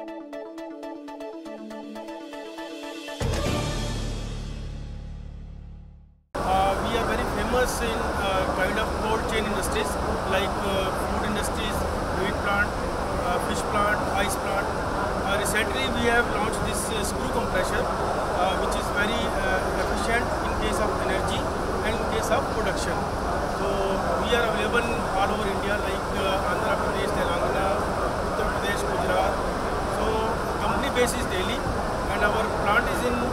We are very famous in kind of cold chain industries like food industries, wheat plant, fish plant, ice plant. Recently we have launched this screw compressor which is very efficient in case of energy and in case of production. So we are available all over India like Andhra Pradesh, Telangana, Uttar Pradesh, Gujarat. So company base is Delhi and our plant is in